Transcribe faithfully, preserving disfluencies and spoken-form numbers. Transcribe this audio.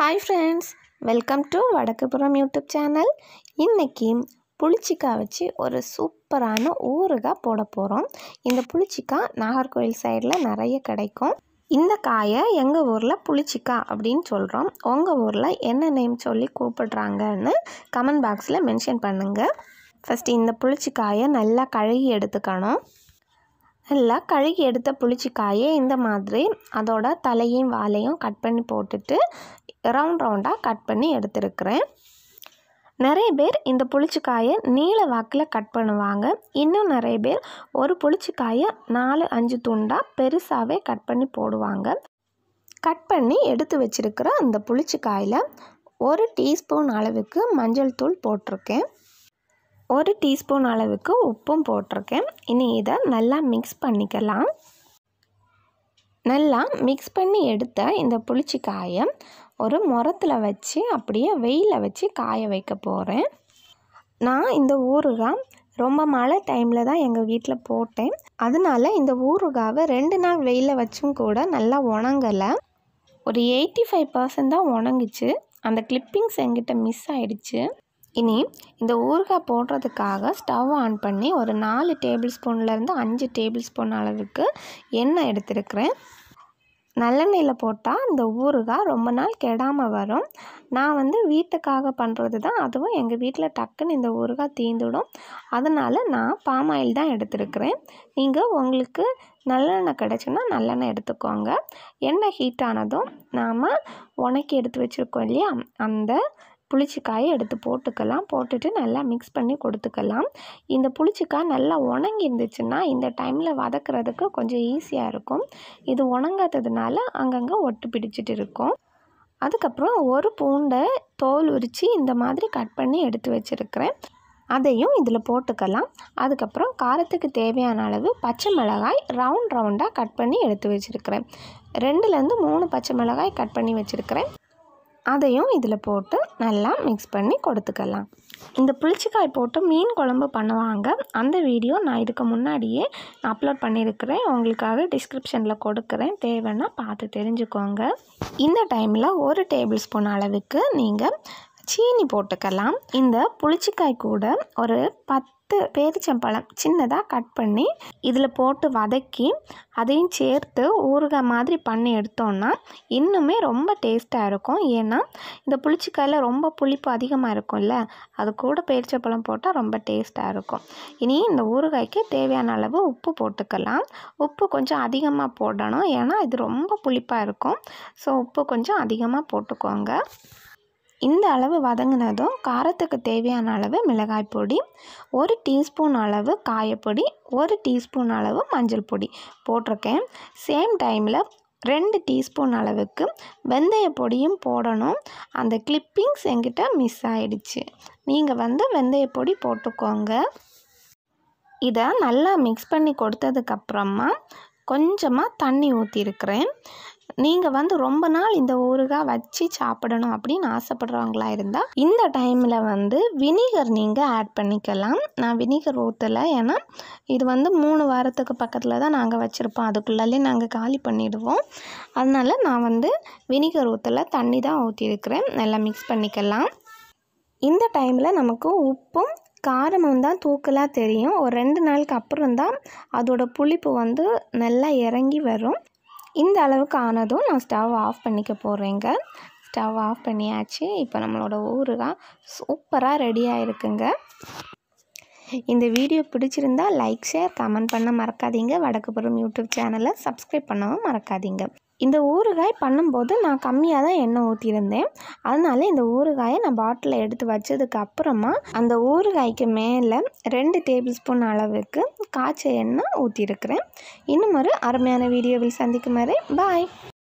Hi friends, welcome to Vadakku Puram YouTube channel. இன்னைக்கு புளிச்சிக்காய் வச்சு ஒரு சூப்பரான ஊறுகாய் போட போறோம். இந்த புளிச்சிக்காய் நாகர்கோவில் சைடுல நிறைய கிடைக்கும். இந்த காயை எங்க ஊர்ல புளிச்சிக்காய் அப்படினு சொல்றோம். உங்க ஊர்ல என்ன நேம் சொல்லி கூப்பிடுறாங்கன்னு கமெண்ட் பாக்ஸ்ல மென்ஷன் பண்ணுங்க. ஃபர்ஸ்ட் இந்த புளிச்சிக்காயை நல்லா கழுவி எடுத்துக்கணும். நல்லா கழுகி எடுத்த புளிச்சிக்காயை இந்த மாதிரி அதோட தலையும் வாலையும் கட் பண்ணி போட்டுட்டு ரவுண்ட் ரவுண்டாக கட் பண்ணி எடுத்துருக்கிறேன். நிறைய பேர் இந்த புளிச்சிக்காயை நீல வாக்கில் கட் பண்ணுவாங்க. இன்னும் நிறைய பேர் ஒரு புளிச்சிக்காயை நாலு அஞ்சு துண்டாக பெருசாகவே கட் பண்ணி போடுவாங்க. கட் பண்ணி எடுத்து வச்சிருக்கிற அந்த புளிச்சிக்காயில் ஒரு டீஸ்பூன் அளவுக்கு மஞ்சள் தூள் போட்டிருக்கேன். ஒரு டீஸ்பூன் அளவுக்கு உப்பும் போட்டிருக்கேன். இனி இதை நல்லா மிக்ஸ் பண்ணிக்கலாம். நல்லா மிக்ஸ் பண்ணி எடுத்த இந்த புளிச்சிக்காயை ஒரு முரத்தில் வச்சு அப்படியே வெயிலில் வச்சு காய வைக்க போகிறேன். நான் இந்த ஊறுகாய் ரொம்ப மழை டைமில் தான் எங்கள் வீட்டில் போட்டேன். அதனால இந்த ஊறுகாவை ரெண்டு நாள் வெயிலில் வச்சும் கூட நல்லா உணங்கலை. ஒரு எயிட்டி ஃபைவ் பர்சன்ட் தான் உணங்குச்சு. அந்த கிளிப்பிங்ஸ் என்கிட்ட மிஸ் ஆயிடுச்சு. இனி இந்த ஊறுகாய் போடுறதுக்காக ஸ்டவ் ஆன் பண்ணி ஒரு நாலு டேபிள் ஸ்பூன்லேருந்து அஞ்சு டேபிள் ஸ்பூன் அளவுக்கு எண்ணெய் எடுத்துருக்கிறேன். நல்லெண்ணெயில் போட்டால் இந்த ஊறுகாய் ரொம்ப நாள் கெடாமல் வரும். நான் வந்து வீட்டுக்காக பண்ணுறது தான், அதுவும் எங்கள் வீட்டில் டக்குன்னு இந்த ஊறுகாய் தீந்துடும். அதனால் நான் பாம் ஆயில் தான் எடுத்துருக்கிறேன். நீங்கள் உங்களுக்கு நல்லெண்ணெய் கிடச்சுன்னா நல்லெண்ணெய் எடுத்துக்கோங்க. எண்ணெய் ஹீட் ஆனதும் நாம் உணக்கி எடுத்து வச்சுருக்கோம் இல்லையா, அந்த புளிச்சிக்காயை எடுத்து போட்டுக்கலாம். போட்டுட்டு நல்லா மிக்ஸ் பண்ணி கொடுத்துக்கலாம். இந்த புளிச்சிக்காய் நல்லா உணங்கி இருந்துச்சுன்னா இந்த டைமில் வதக்கிறதுக்கு கொஞ்சம் ஈஸியாக இருக்கும். இது உணங்காததுனால அங்கங்கே ஒட்டு பிடிச்சிட்டு இருக்கும். அதுக்கப்புறம் ஒரு பூண்டை தோல் உரித்து இந்த மாதிரி கட் பண்ணி எடுத்து வச்சுருக்கிறேன். அதையும் இதில் போட்டுக்கலாம். அதுக்கப்புறம் காரத்துக்கு தேவையான அளவு பச்சை மிளகாய் ரவுண்ட் ரவுண்டாக கட் பண்ணி எடுத்து வச்சுருக்கிறேன். ரெண்டுலேருந்து மூணு பச்சை மிளகாய் கட் பண்ணி வச்சுருக்கிறேன். அதையும் இதில் போட்டு நல்லா மிக்ஸ் பண்ணி கொடுத்துக்கலாம். இந்த புளிச்சிக்காய் போட்டு மீன் குழம்பு பண்ணுவாங்க. அந்த வீடியோ நான் இதுக்கு முன்னாடியே அப்லோட் பண்ணியிருக்கிறேன். உங்களுக்காக டிஸ்கிரிப்ஷனில் கொடுக்குறேன். தேவைன்னா பார்த்து தெரிஞ்சுக்கோங்க. இந்த டைமில் ஒரு டேபிள் ஸ்பூன் அளவுக்கு நீங்கள் சீனி போட்டுக்கலாம். இந்த புளிச்சிக்காய் கூட ஒரு பத்து பேரிச்சம்பழம் சின்னதாக கட் பண்ணி இதில் போட்டு வதக்கி அதையும் சேர்த்து ஊறுகாய் மாதிரி பண்ணி எடுத்தோன்னா இன்னுமே ரொம்ப டேஸ்ட்டாக இருக்கும். ஏன்னா இந்த புளிச்சிக்காயில் ரொம்ப புளிப்பு அதிகமாக இருக்கும்ல, அது கூட பேரிச்சம்பழம் போட்டால் ரொம்ப டேஸ்ட்டாக இருக்கும். இனி இந்த ஊறுகாய்க்கு தேவையான அளவு உப்பு போட்டுக்கலாம். உப்பு கொஞ்சம் அதிகமாக போடணும், ஏன்னா இது ரொம்ப புளிப்பாக இருக்கும். ஸோ உப்பு கொஞ்சம் அதிகமாக போட்டுக்கோங்க. இந்த அளவு வதங்கினதும் காரத்துக்கு தேவையான அளவு மிளகாய் பொடி, ஒரு டீஸ்பூன் அளவு காயப்பொடி, ஒரு டீஸ்பூன் அளவு மஞ்சள் பொடி போட்டிருக்கேன். சேம் டைமில் ரெண்டு டீஸ்பூன் அளவுக்கு வெந்தய பொடியும் போடணும். அந்த கிளிப்பிங்ஸ் என்கிட்ட மிஸ் ஆயிடுச்சு. நீங்கள் வந்து வெந்தய பொடி போட்டுக்கோங்க. இதை நல்லா மிக்ஸ் பண்ணி கொடுத்ததுக்கப்புறமா கொஞ்சமாக தண்ணி ஊற்றிருக்கிறேன். நீங்கள் வந்து ரொம்ப நாள் இந்த ஊறுகாய் வச்சு சாப்பிடணும் அப்படின்னு ஆசைப்படுறவங்களா இருந்தால் இந்த டைமில் வந்து வினிகர் நீங்கள் ஆட் பண்ணிக்கலாம். நான் வினிகர் ஊற்றலை, ஏன்னா இது வந்து மூணு வாரத்துக்கு பக்கத்தில் தான் நாங்கள் வச்சுருப்போம். அதுக்குள்ளாலே நாங்கள் காலி பண்ணிவிடுவோம். அதனால் நான் வந்து வினிகர் ஊற்றலை, தண்ணி தான் ஊற்றிருக்கிறேன். நல்லா மிக்ஸ் பண்ணிக்கலாம். இந்த டைமில் நமக்கு உப்பும் காரமும் தான் தூக்கலாக தெரியும். ஒரு ரெண்டு நாளுக்கு அப்புறம் தான் அதோட புளிப்பு வந்து நல்லா இறங்கி வரும். இந்த அளவுக்கு ஆனதும் நான் ஸ்டவ் ஆஃப் பண்ணிக்க போகிறேங்க. ஸ்டவ் ஆஃப் பண்ணியாச்சு. இப்போ நம்மளோட ஊறுகாய் சூப்பராக ரெடியாக இருக்குங்க. இந்த வீடியோ பிடிச்சிருந்தா லைக், ஷேர், கமெண்ட் பண்ண மறக்காதீங்க. வடக்கு புறம் யூடியூப் சேனலை சப்ஸ்கிரைப் பண்ணவும் மறக்காதீங்க. இந்த ஊறுகாய் பண்ணும்போது நான் கம்மியாக தான் எண்ணெய் ஊற்றியிருந்தேன். அதனால இந்த ஊறுகாயை நான் பாட்டிலில் எடுத்து வச்சதுக்கு அப்புறமா அந்த ஊறுகாய்க்கு மேலே ரெண்டு டேபிள் ஸ்பூன் அளவுக்கு காய்ச்ச எண்ணெய் ஊற்றிருக்கிறேன். இன்னும் ஒரு அருமையான வீடியோவில் சந்திக்கும் வரை பாய்.